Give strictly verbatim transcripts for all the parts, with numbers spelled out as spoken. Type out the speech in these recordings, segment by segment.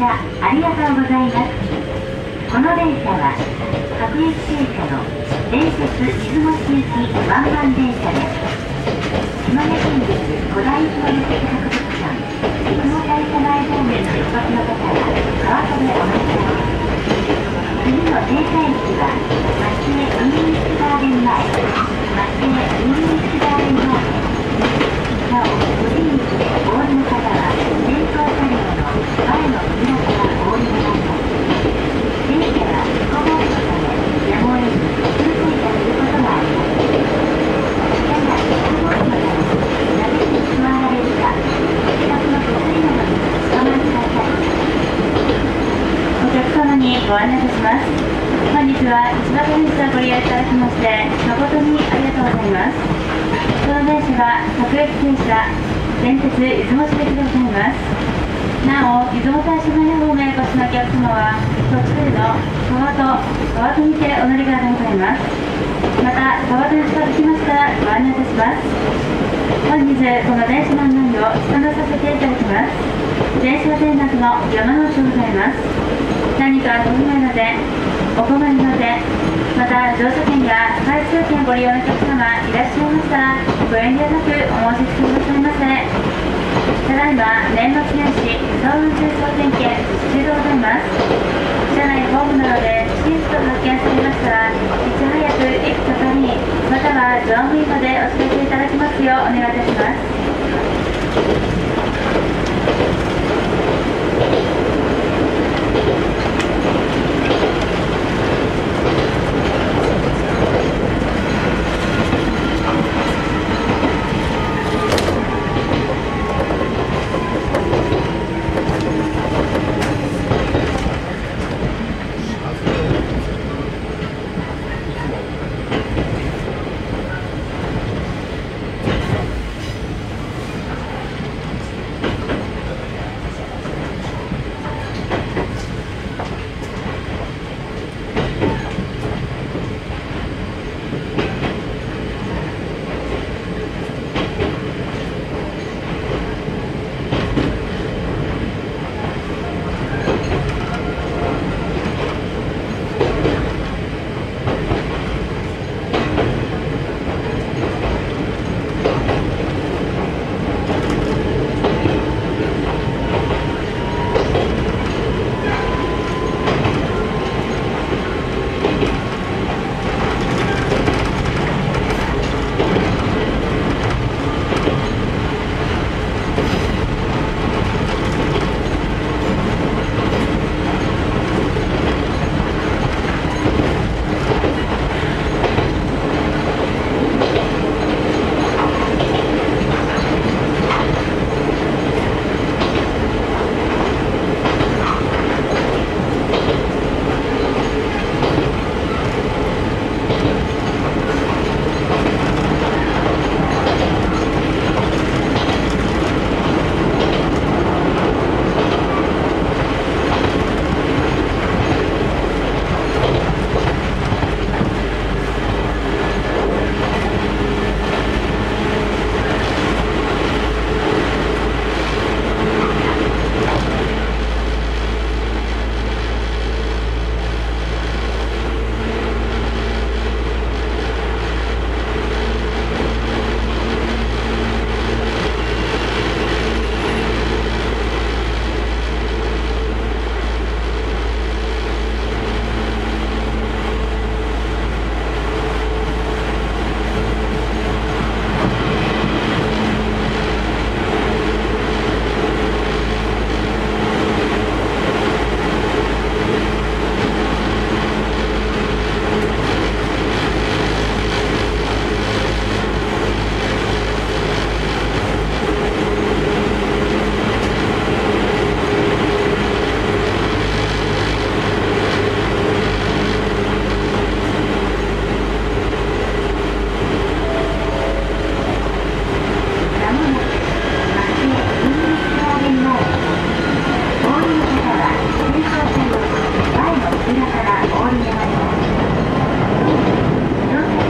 車ありがとうございます。この電車は各駅停車の電鉄出雲市行きワンマン電車です。島根県立古代陶磁石博物館出雲大社前方面のお越しの方は川戸でお待ちください。次の停車駅は松江ウィーンスガーデン前、松江ウィーンスガーデン前です。なお、ご自身でお降りの方は先頭車両の前の扉からお降りください。電車は事故防止のためやむを得ず通過いたすることがあります。車が事故防止のためなぜに座られるか、自宅の手すりなどにお構いください。お客様にご案内いたします。本日は千葉県車をご利用いただきまして誠にありがとうございます。この電車は各駅停車電鉄出雲市行きでございます。なお、出雲大社前方面お越しのお客様は途中の川戸、川戸にてお乗り換えでございます。また、川戸に近づきましたらご案内いたします。本日この電車の案内を務めさせていただきます。電車転落の山之内でございます。何かご不明の点、お困りの点、また乗車券や回数券ご利用のお客様いらっしゃいましたらご遠慮なくお申し付けくださいませ。ただいま年末年始総運重総点検実施でございます。車内ホームなどで不審物と発見されましたらいち早く駅係員または乗務員までお知らせいただきますようお願いいたします。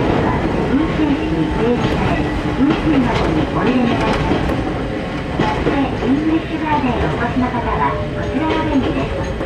運賃などにご利用ください。 イングリッシュガーデンをお越しの方はこちらの便利です。